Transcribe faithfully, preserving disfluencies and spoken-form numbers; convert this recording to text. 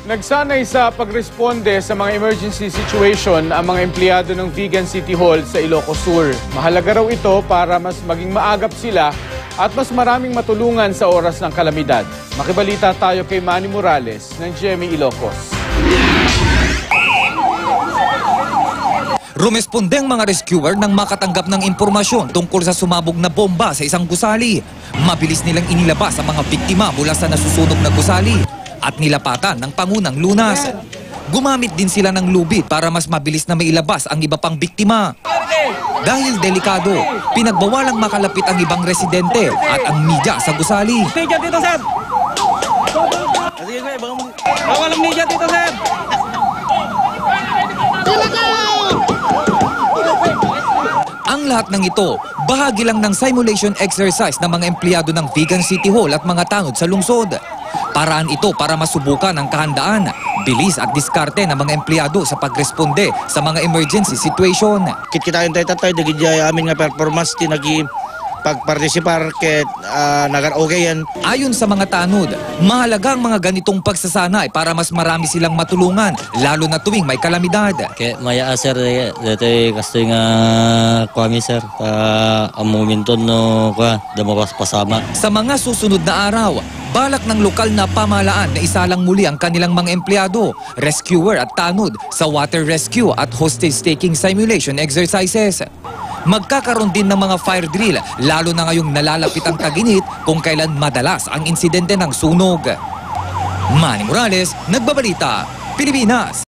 Nagsanay sa pagresponde sa mga emergency situation ang mga empleyado ng Vigan City Hall sa Ilocos Sur. Mahalaga raw ito para mas maging maagap sila at mas maraming matulungan sa oras ng kalamidad. Makibalita tayo kay Manny Morales ng G M A Ilocos. Rumesponde ang mga rescuer nang makatanggap ng impormasyon tungkol sa sumabog na bomba sa isang gusali. Mabilis nilang inilabas ang mga biktima mula sa nasusunog na gusali at nilapatan ng pangunang lunas. Gumamit din sila ng lubid para mas mabilis na mailabas ang iba pang biktima. Dahil delikado, pinagbawalang makalapit ang ibang residente at ang media sa gusali. Media dito, sir! Bawal ang media dito, sir! Ang lahat ng ito, bahagi lang ng simulation exercise ng mga empleyado ng Vigan City Hall at mga tanod sa lungsod. Paraan ito para masubukan ang kahandaan, bilis at diskarte ng mga empleyado sa pagresponde sa mga emergency situation. Kit kita yung tayo tayo, dagid amin nga performance, tinagi pagpartisipar ket uh, nagar-okay yan. Ayon sa mga tanod, mahalaga ang mga ganitong pagsasanay para mas marami silang matulungan, lalo na tuwing may kalamidad. Kaya maya sir, dito kasto nga kami sir, ang momento no ka, damawas pasama. Sa mga susunod na araw, balak ng lokal na pamahalaan na isalang muli ang kanilang mga empleyado, rescuer at tanod sa water rescue at hostage-taking simulation exercises. Magkakaroon din ng mga fire drill, lalo na ngayong nalalapit ang tag-init kung kailan madalas ang insidente ng sunog. Manny Morales, Nagbabalita, Pilipinas.